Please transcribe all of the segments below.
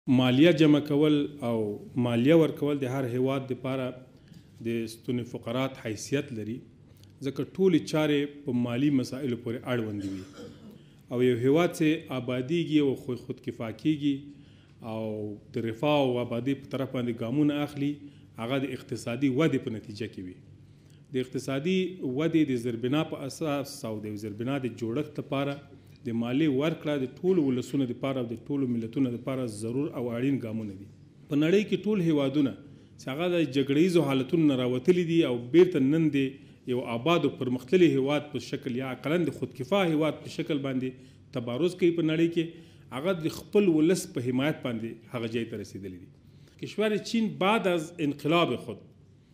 مالیه جمع کول او مالیه ورکول د هر هیواد لپاره د ستوني فقرات حیثیت لري ځکه ټولې چارې په مالی مسایلو پورې اړوندې وي او یو هیواد چې آبادیږي او خودکفا کیږي او د رفاه او آبادی په طرف باندې ګامونه اخلي هغه د اقتصادي ودې په نتیجه کې وي د اقتصادي ودې د زیربنا په اساس او د زیربنا د جوړښت لپاره د مالی ورکړه د ټولو ولسونو لپاره او د ټولو ملتونو لپاره ضرور او اړین ګامونه دي په نړۍ کې ټول هیوادونه چې هغه د جګړیزو حالتونو نه راوتلي دي او بیرته نن د یو آباد او پرمختللي هیواد په شکل یا اقلا د خودکفا هیواد په شکل باندې تبارز کوي په نړۍ کې هغه د خپل ولس په حمایت باندې هغه ځای ته رسیدلی دي کشور چین بعد از انقلاب خود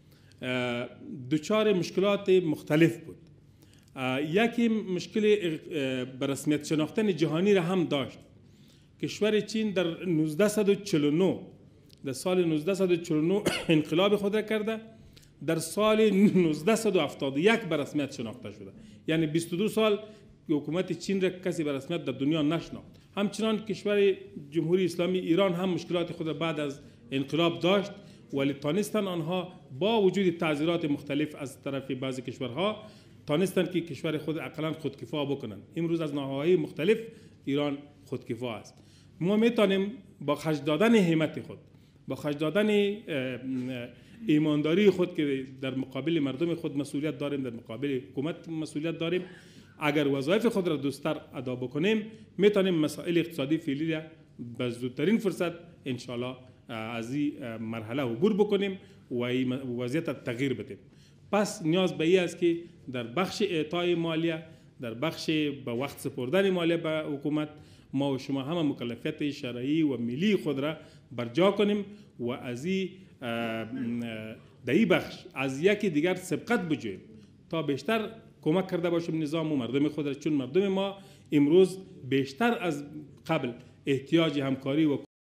دچار مشکلات مختلف بود یکی مشکل به رسمیت شناختن جهانی را هم داشت کشور چین در 1949 در سال 1949 انقلاب خود را کرده در سال 1971 به رسمیت شناخته شده یعنی 22 سال حکومت چین را کسی به رسمیت در دنیا نشناخت همچنان کشور جمهوری اسلامی ایران هم مشکلات خود را بعد از انقلاب داشت ولی تانستن آنها با وجود تعذیرات مختلف از طرف بعضی کشورها تانستن که کشور خود اقلا خودکفا بکنن امروز از ناحیه‌های مختلف ایران خودکفا است ما میتونیم با خرج دادن همت خود با خرج دادن ایمانداری خود که در مقابل مردم خود مسئولیت داریم در مقابل حکومت مسئولیت داریم اگر وظایف خود را درست‌تر ادا بکنیم میتونیم مسائل اقتصادی فعلی را به زودترین فرصت ان شاء الله از این مرحله عبور بکنیم و وضعیت تغییر بدیم پس نیاز به این است که در بخش اعطای مالیه در بخش به وقت سپردن مالیه به حکومت ما و شما همه مکلفیت شرعی و ملی خود را برجا کنیم و از این در این بخش از یکی دیگر سبقت بجوییم تا بیشتر کمک کرده باشیم نظام و مردم خود را چون مردم ما امروز بیشتر از قبل احتیاج همکاری و